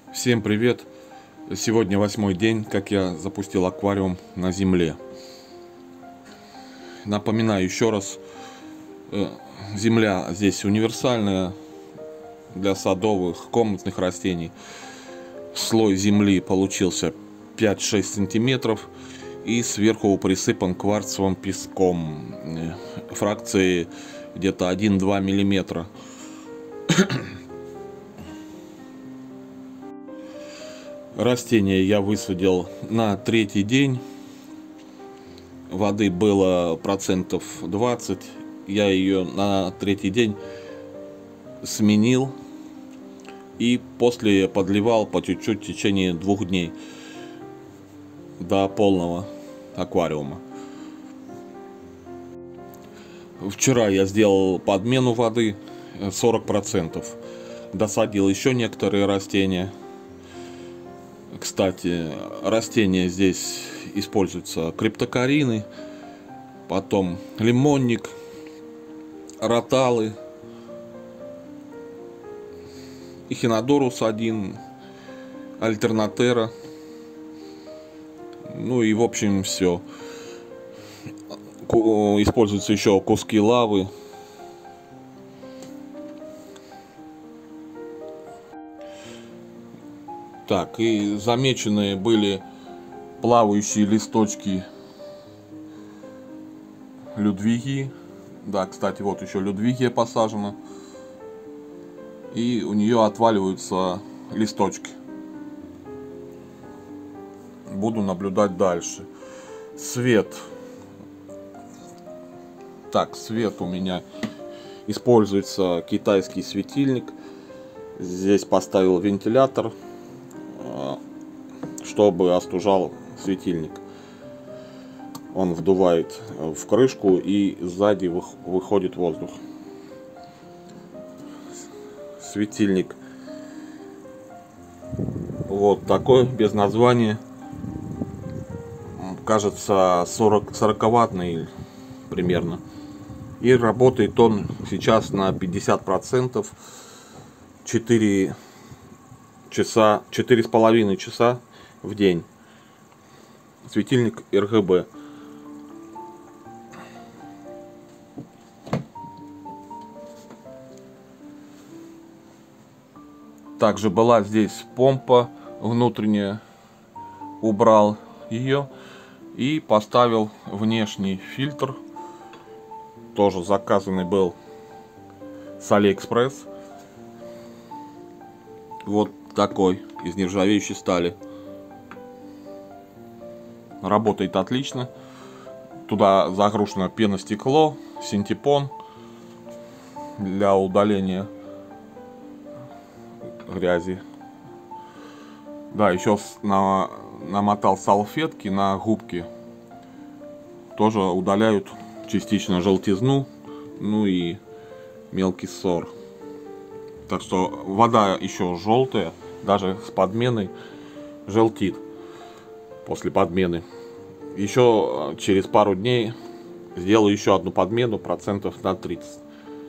Всем привет! Сегодня 8-й день, как я запустил аквариум на земле. Напоминаю еще раз, земля здесь универсальная для садовых, комнатных растений. Слой земли получился 5-6 сантиметров и сверху присыпан кварцевым песком фракции где-то 1-2 миллиметра. Растение я высадил на 3-й день. Воды было процентов 20. Я ее на 3-й день сменил. И после подливал по чуть-чуть в течение 2 дней. До полного аквариума. Вчера я сделал подмену воды 40%. Досадил еще некоторые растения. Кстати, растения здесь используются криптокарины, потом лимонник, роталы, эхинодорус 1, альтернатера. Ну и в общем все. Используются еще куски лавы. Так, и замеченные были плавающие листочки Людвиги. Да, кстати, вот еще Людвигия посажена. И у нее отваливаются листочки. Буду наблюдать дальше. Свет. Так, свет у меня используется китайский светильник. Здесь поставил вентилятор, чтобы остужал светильник. Он вдувает в крышку и сзади выходит воздух. Светильник вот такой, без названия. Кажется 40-ваттный примерно. И работает он сейчас на 50%. 4,5 часа в день. Светильник РГБ. Также была здесь помпа внутренняя. Убрал ее и поставил внешний фильтр. Тоже заказанный был с Алиэкспресс. Вот такой, из нержавеющей стали. Работает отлично. Туда загружено пеностекло, синтепон для удаления грязи. Да, еще намотал салфетки на губки. Тоже удаляют частично желтизну, ну и мелкий ссор. Так что вода еще желтая, даже с подменой желтит после подмены. Еще через пару дней сделаю еще одну подмену процентов на 30.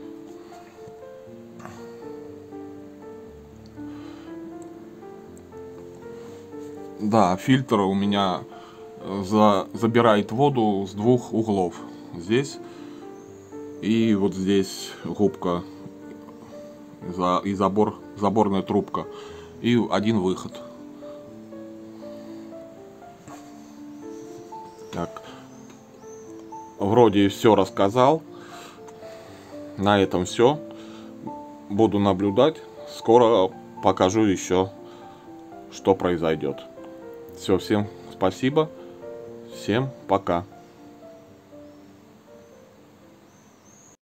Да, фильтр у меня забирает воду с 2 углов. Здесь и вот здесь губка и заборная трубка и один выход. Так, вроде все рассказал. На этом все. Буду наблюдать. Скоро покажу еще, что произойдет. Все, всем спасибо. Всем пока.